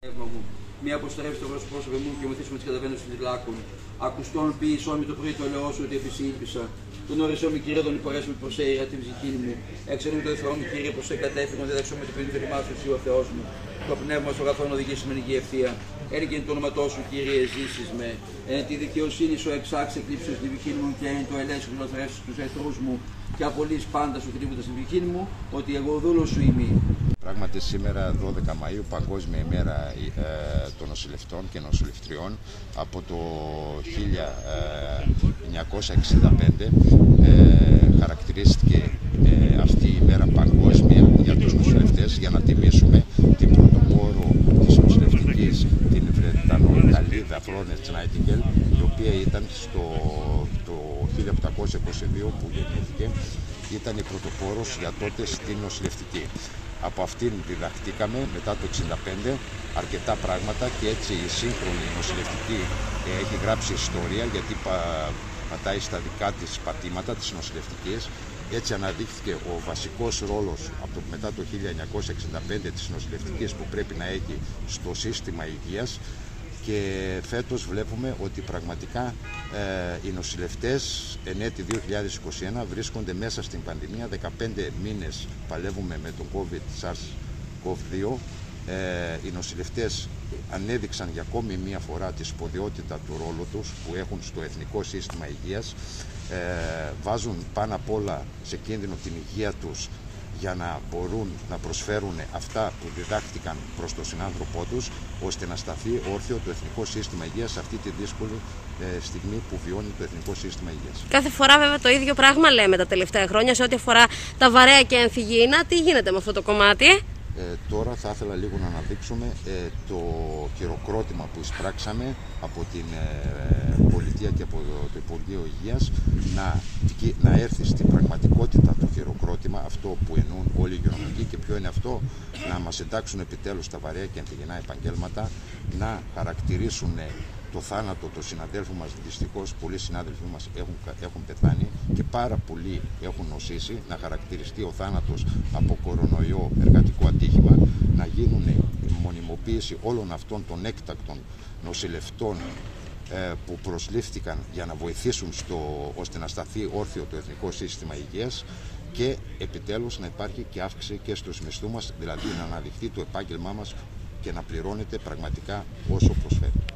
Μία αποστρέψει το πρόσωπο μου και μεθύσουμε τις καταβαίνοντας των τυλάκων. Ακουστών ποιησών με το πρωί το ελαιό σου ότι επισήλπισα. Τον όρισό μου κύριε, τον υπορέσουμε προσέειρα την ψυχή μου. Έξω με το εθρό μου κύριε, πως σε κατέφυγον, δεν δεξώ με το παιδί του ρημάσου εσύ ο Θεός μου. Το πνεύμα σου αγαθόν οδηγήσει με υγεία ευθεία. Έρχεται το όνοματό σου κύριε, ζήσεις με. Εν τη δικαιοσύνη σου εξάξει εκλείψεις τη δική μου και εν το ελέγχου να θρέψεις τους εχθρούς μου και απολύεις πάντα σου θρύβοντας την δική μου ότι εγώ δούλος σου είμαι. Πράγματι σήμερα 12 Μαΐου, Παγκόσμια ημέρα των νοσηλευτών και νοσηλευτριών. Από το 1965 χαρακτηρίστηκε αυτή η ημέρα παγκόσμια για τους νοσηλευτές για να τιμήσουμε την πρωτοπόρο της νοσηλευτικής, την Βρετανοϊταλίδα Florence Nightingale, η οποία ήταν το 1822 που γεννήθηκε, ήταν η πρωτοπόρος για τότε στην νοσηλευτική. Από αυτήν διδαχτήκαμε μετά το 1965 αρκετά πράγματα και έτσι η σύγχρονη νοσηλευτική έχει γράψει ιστορία, γιατί πατάει στα δικά της πατήματα της νοσηλευτικής. Έτσι αναδείχθηκε ο βασικός ρόλος μετά το 1965 της νοσηλευτικής που πρέπει να έχει στο σύστημα υγείας. Και φέτος βλέπουμε ότι πραγματικά οι νοσηλευτές εν έτη 2021 βρίσκονται μέσα στην πανδημία. 15 μήνες παλεύουμε με τον SARS-CoV-2. Οι νοσηλευτές ανέδειξαν για ακόμη μία φορά τη σποδιότητα του ρόλου τους που έχουν στο Εθνικό Σύστημα Υγείας. Βάζουν πάνω απ' όλα σε κίνδυνο την υγεία τους για να μπορούν να προσφέρουν αυτά που διδάχτηκαν προς τον συνάνθρωπό τους, ώστε να σταθεί όρθιο το Εθνικό Σύστημα Υγείας σε αυτή τη δύσκολη στιγμή που βιώνει το Εθνικό Σύστημα Υγείας. Κάθε φορά βέβαια το ίδιο πράγμα λέμε τα τελευταία χρόνια σε ό,τι αφορά τα βαρέα και ανθυγιεινά. Τι γίνεται με αυτό το κομμάτι? Τώρα θα ήθελα λίγο να αναδείξουμε το χειροκρότημα που εισπράξαμε από την Πολιτεία και από το Υπουργείο Υγείας, να έρθει στην πραγματικότητα το χειροκρότημα, αυτό που εννοούν όλοι οι υγειονομικοί. Και ποιο είναι αυτό? Να μας εντάξουν επιτέλους τα βαρέα και ανθυγιεινά επαγγέλματα, να χαρακτηρίσουν το θάνατο των συναδέλφων μας. Δυστυχώς πολλοί συνάδελφοι μας έχουν πεθάνει και πάρα πολλοί έχουν νοσήσει. Να χαρακτηριστεί ο θάνατος από κορονοϊό εργατικό ατύχημα, να γίνουν μονιμοποίηση όλων αυτών των έκτακτων νοσηλευτών που προσλήφθηκαν για να βοηθήσουν ώστε να σταθεί όρθιο το Εθνικό Σύστημα Υγείας, και επιτέλους να υπάρχει και αύξηση και στους μισθούς μας, δηλαδή να αναδειχθεί το επάγγελμά μας και να πληρώνεται πραγματικά όσο προσφέρει.